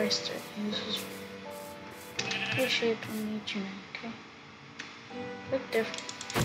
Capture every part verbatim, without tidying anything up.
faster. And this is reshaped on each end, okay? Look different.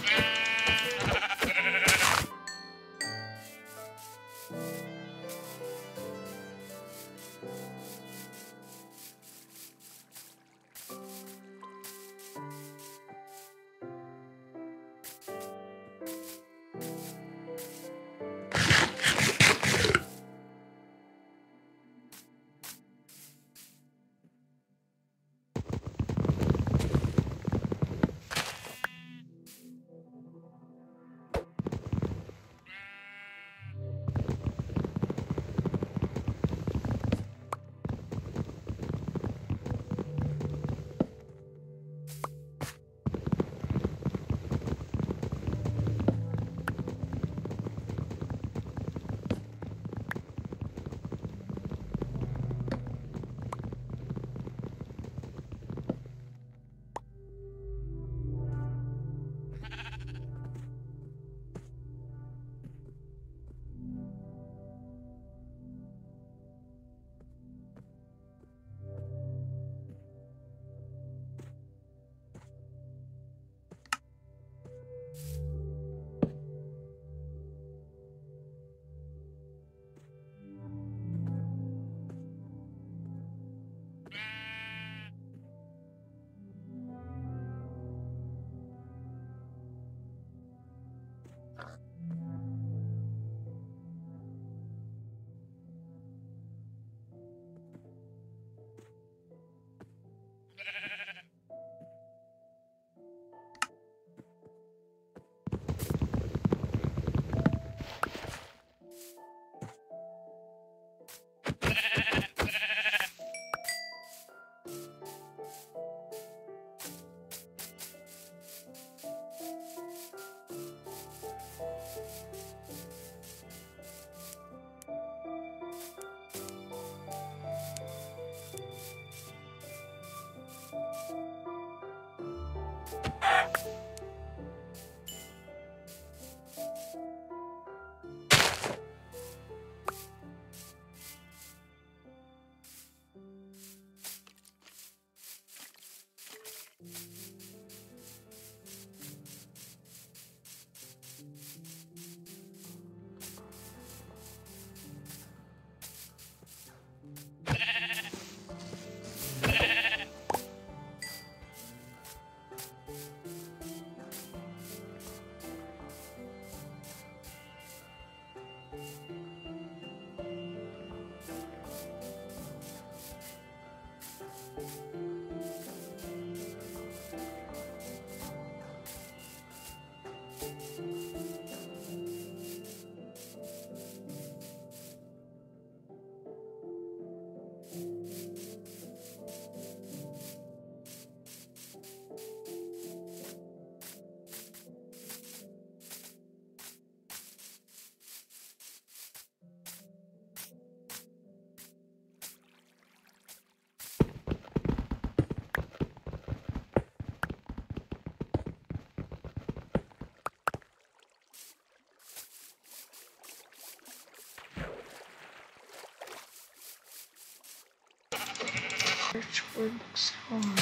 Search for books home.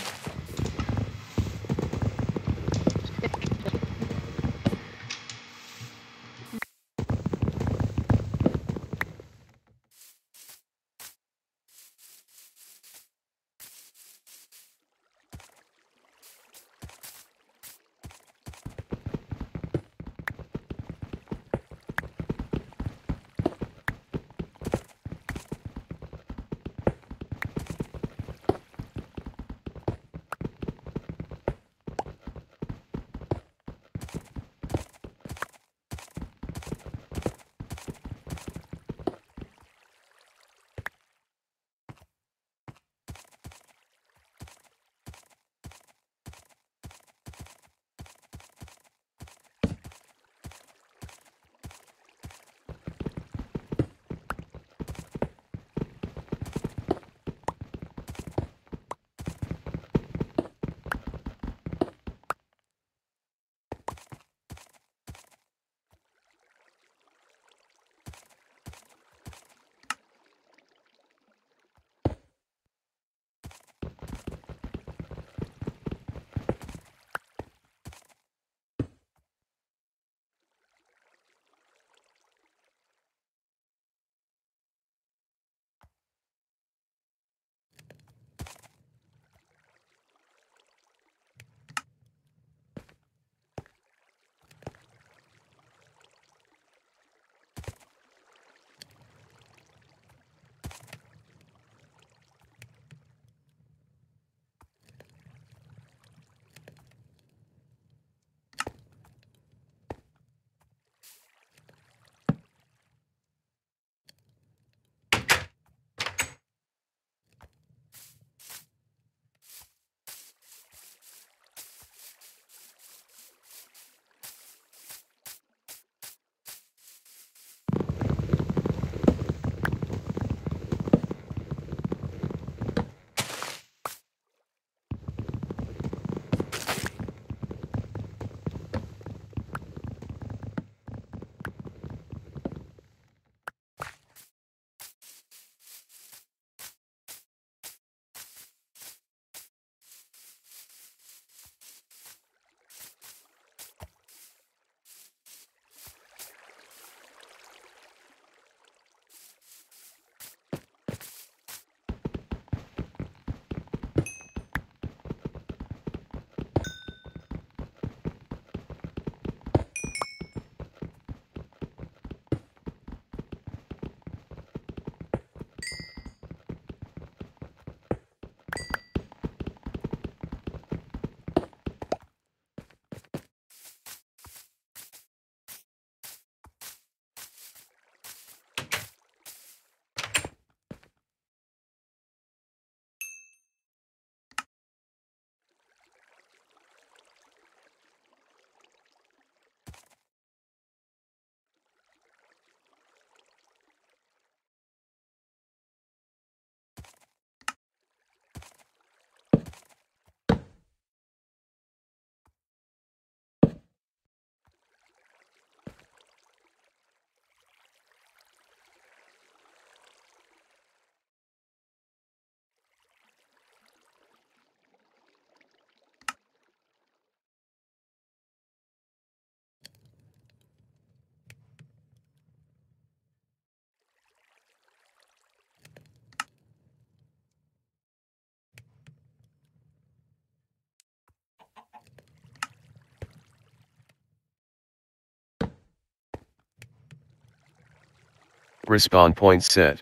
Respawn point set.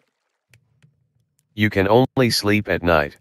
You can only sleep at night.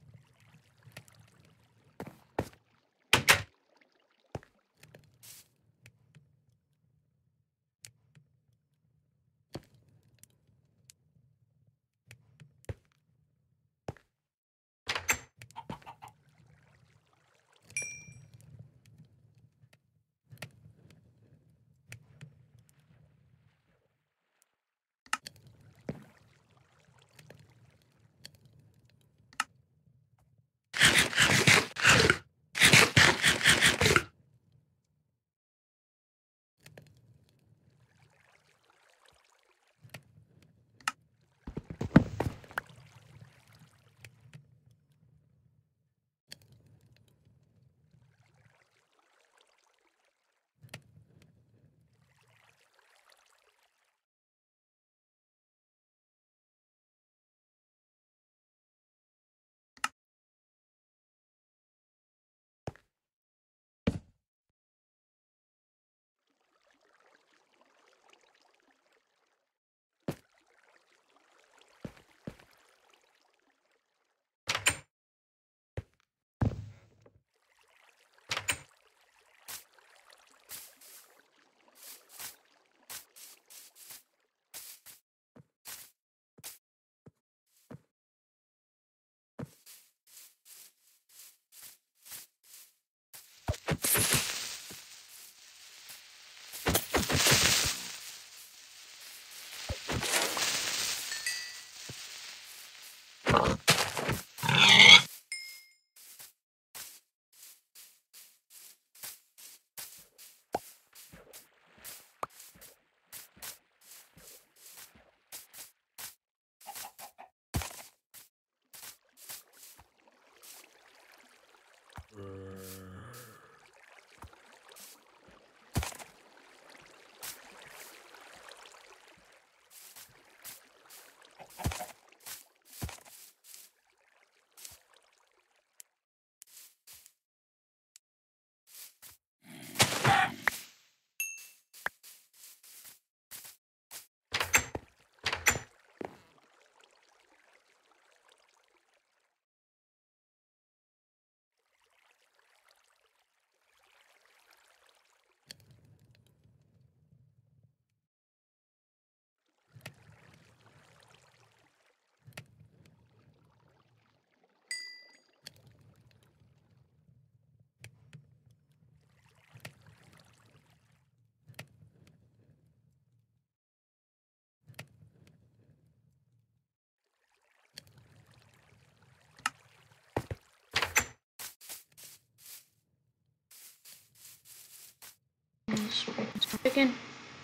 Chicken.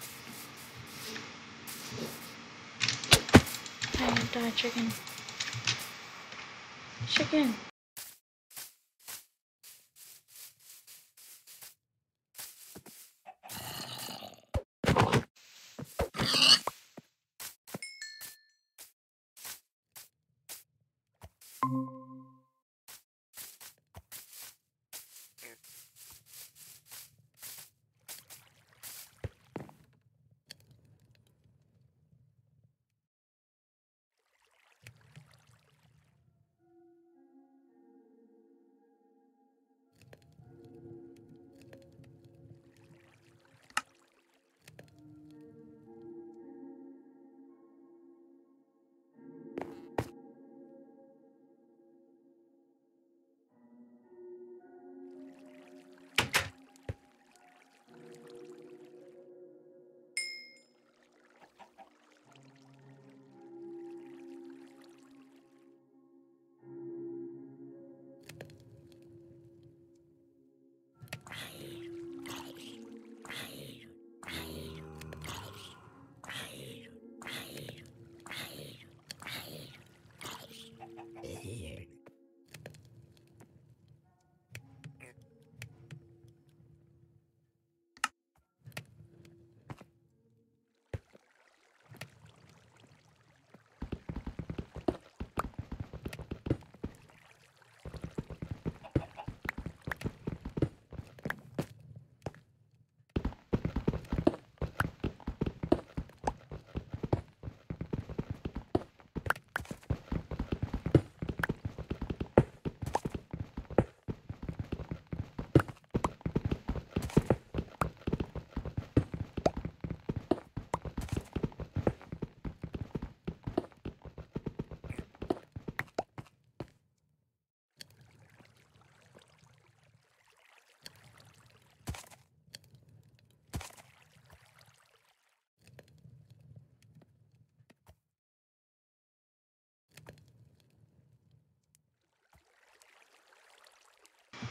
I die, chicken. Chicken.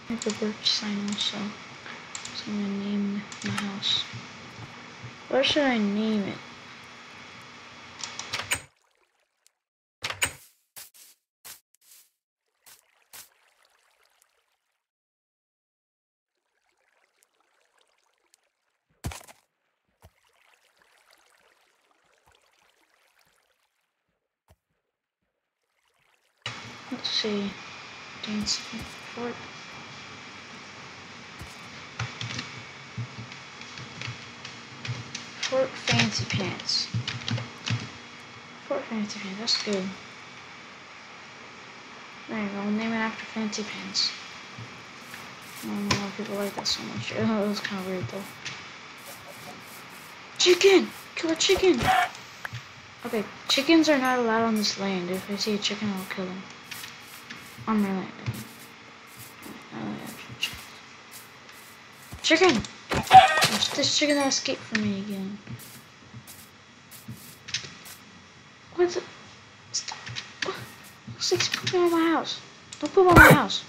Make a birch sign also. So I'm gonna name my house. What should I name it? Let's see. Dance fort. Fort Fancy Pants. Fort Fancy Pants, that's good. There you go, we'll name it after Fancy Pants. I don't know why people like that so much. Oh, it was kind of weird though. Chicken! Kill a chicken! Okay, chickens are not allowed on this land. If I see a chicken, I'll kill them. On my land. I only have chicken. Chicken! It's this chicken that escaped from me again. What's it? Stop. Looks like it's pooping on my house. Don't poop on my house.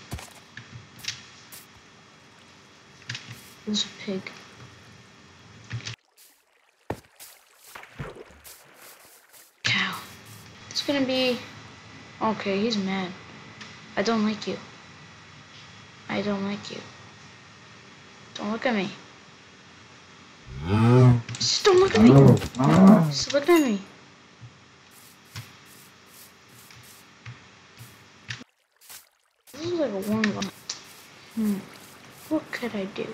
There's a pig. Cow. It's gonna be... Okay, he's mad. I don't like you. I don't like you. Don't look at me. Just don't look at me. Just look at me. This is like a warm one. Hmm. What could I do?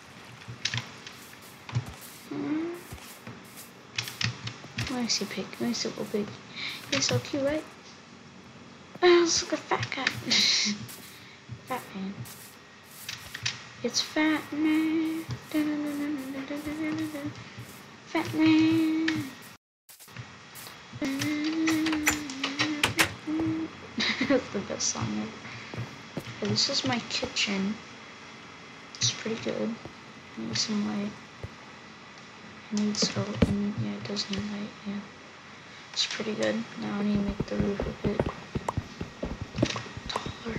Hmm. Let me see pig. Let me see little pig. He's so cute, right? Oh, it's like a fat guy. Fat man. It's fat man. Fat man. That's the best song ever. Okay, this is my kitchen. It's pretty good. I need some light. It needs, oh, yeah, it does need light, yeah. It's pretty good. Now I need to make the roof a bit taller.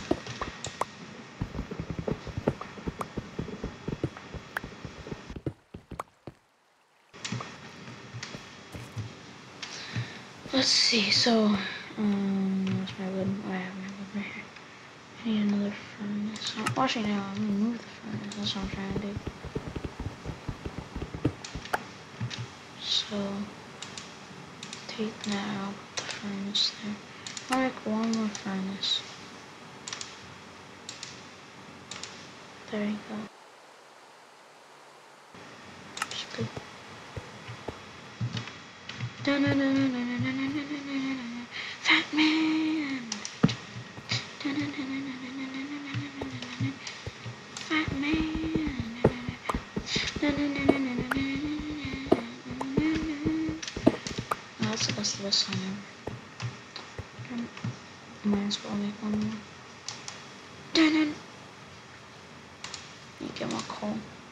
Let's see, so, um, where's my wood? Oh, I have my wood right here. I need another furnace. Oh, actually, no, I'm gonna move the furnace. That's what I'm trying to do. So, take that out, put the furnace there. I'll make one more furnace. There you go. That's good. Fat man. Fat man. Oh, that's the best, the best song ever. Might as well make one more. Need to get more coal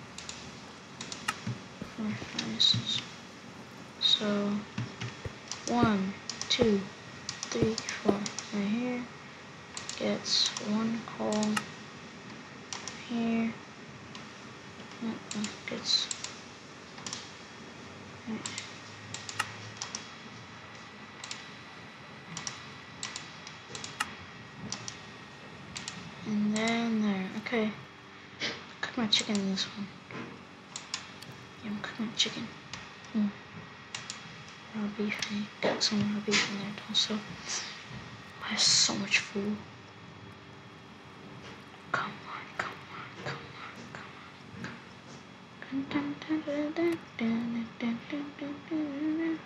for my furnaces. So, one, two, three, four. Right here gets one coal. Here uh, gets. Right. And then there. Okay. Cook my chicken in this one. Yeah, I'm cooking my chicken. Mm. Raw beef. I got some raw beef in there also. I have so much food. Come on, come on, come on, come on.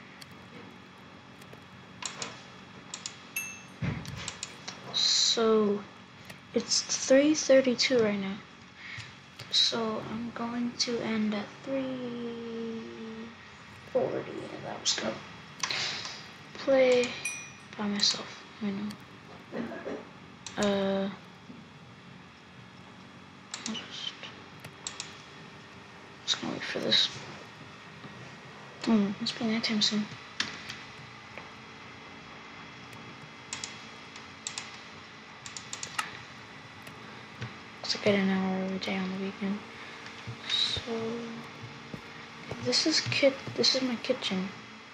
So it's three thirty-two right now. So I'm going to end at three forty, and I was gonna play by myself. I know. Uh, I'll just, just gonna wait for this. Hmm, it's been nighttime soon. get an hour every day on the weekend. So this is kit. This is my kitchen.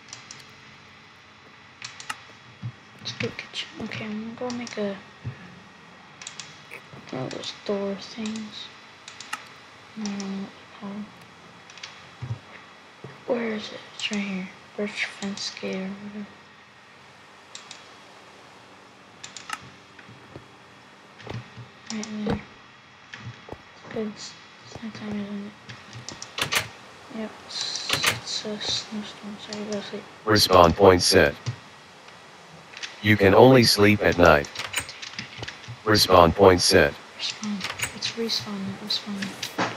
It's a good kitchen. Okay, I'm gonna go make a. Oh, those door things. I don't know what they're called. Where is it? It's right here. Birch fence gate or whatever. Right there. It's good. It's nighttime, isn't it? Yep. It's, it's a snowstorm. Sorry, go to sleep. Respawn point set. You can only sleep at night. Respawn point set. Respawn. It's respawn, not respawn.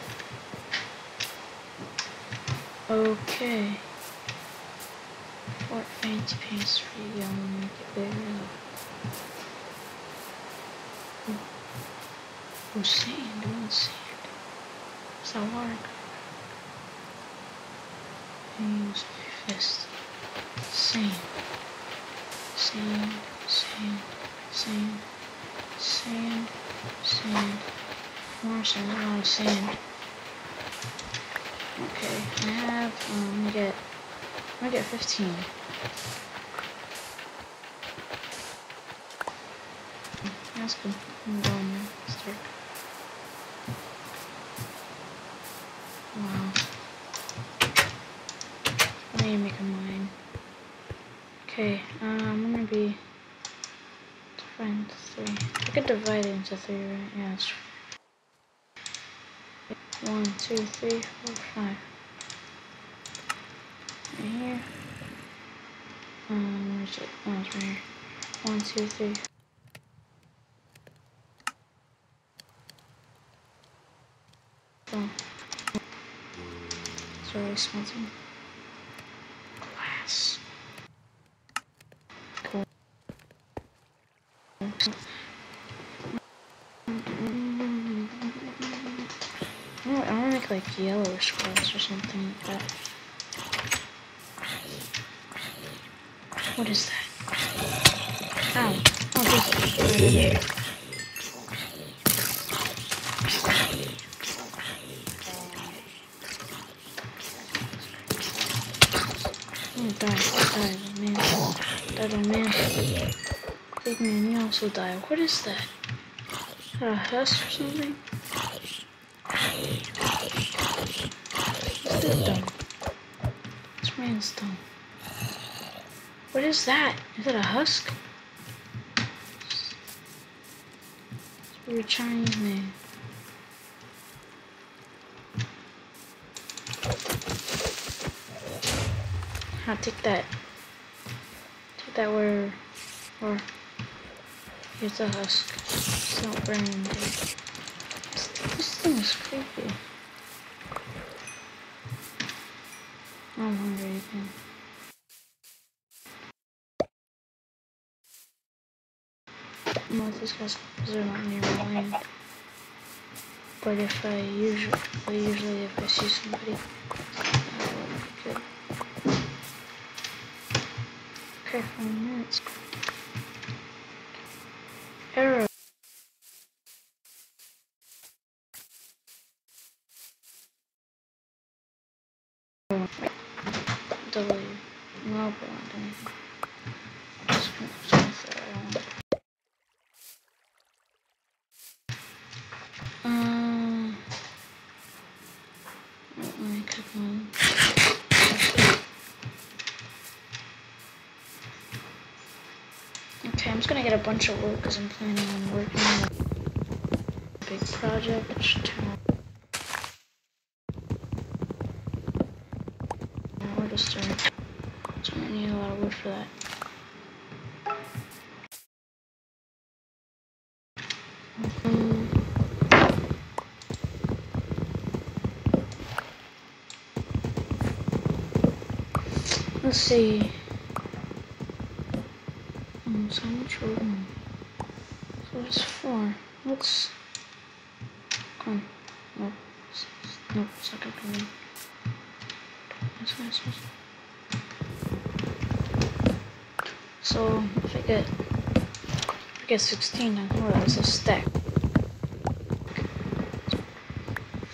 Okay. Fort Fancy Pants for you. I'm gonna make it bigger. Oh, sand. I want sand. Is that water? I use my fist. Sand. Sand. Sand. Sand. Sand. Sand. More sand. A lot of sand. Okay, I have, um, I'm gonna get, I'm gonna get fifteen. That's good. I'm going now. Start. Wow. I need to make a mine. Okay, um, I'm gonna be divided into three. I could divide it into three, right? Yeah, that's true. One, two, three, four, five. Right here. Um, where's it? Oh, it's right here. One, two, three. Oh. It's already smelting. Glass. Cool. I want to make like yellowish glass or something like that. What is that? Ow. Oh, this. Oh, die. Die, oh, man. Die, oh, man. Big man, you also die. What is that? Is that a husk or something? What's this dumb? This man's dumb. What is that? Is that a husk? It's a weird Chinese man. I'll take that. Take that where, or here's a husk. It's not burning. This, this thing is creepy. I'm hungry again. I know these guys because they're not near my land. But if I usually, usually if I see somebody, that would be good. Okay, five minutes. Arrow. W. No bond anything. Just gonna throw it on. Um. Let me click on. Okay, I'm just gonna get a bunch of wood because I'm planning on working on a big project. Where to start? So I'm gonna need a lot of wood for that. Um, let's see. Um, so much wood. So it's four. Let's. Come on. Nope. Nope. It's not gonna come in. That's what I'm supposed to. So if I get, if I get sixteen, then oh, that's a stack.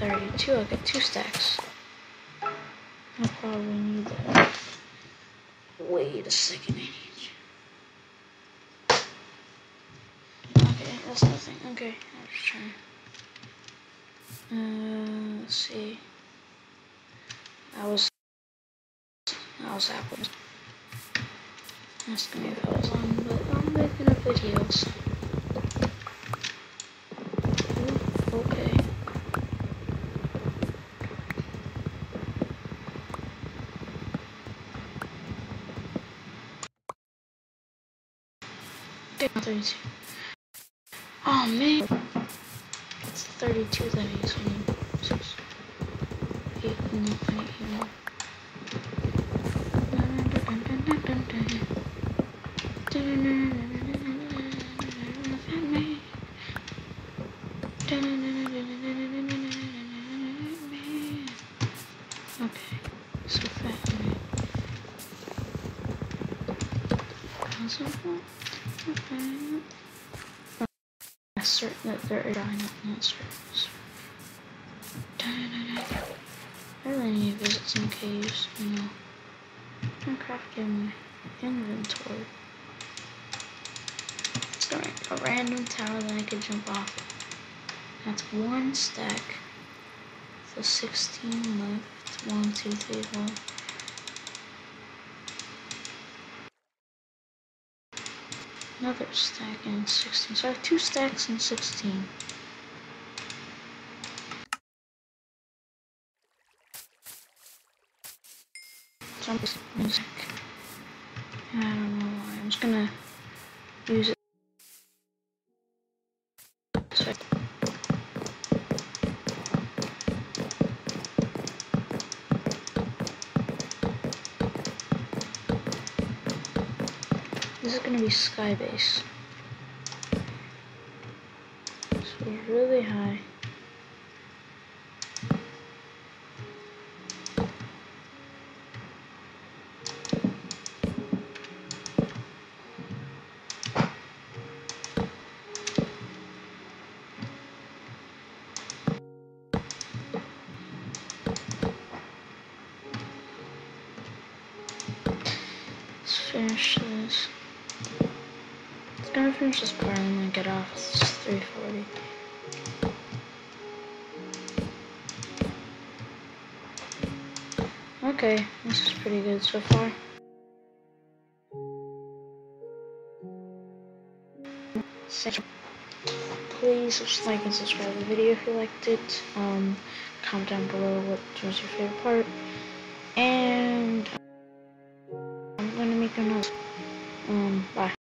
thirty-two. I got two stacks. I probably need that. Wait a second. I need you. Okay, that's nothing. Okay, I'll just try. Uh, let's see. I was. I was apples. Asking me if I was on, but I'm making a video, so. Ooh, okay. thirty-two. Oh man, it's thirty-two that he's on. Six, eight, no, eight, no. Okay, so fat man. So fat. Okay. I'm certain that there are giant monsters. I really need to visit some caves, you know. I'm crafting my inventory. Starting a random tower that I could jump off. That's one stack. So sixteen left. One, two, three, four. Another stack and sixteen. So I have two stacks and sixteen. So I'm just music. I don't know why. I'm just gonna use it. So this is gonna be Skybase. So really high. Let's finish this. It's gonna finish this part and then get off. It's just three forty. Okay, this is pretty good so far. Please like and subscribe to the video if you liked it. Um, comment down below what was your favorite part. And I'm gonna make another. Um, bye.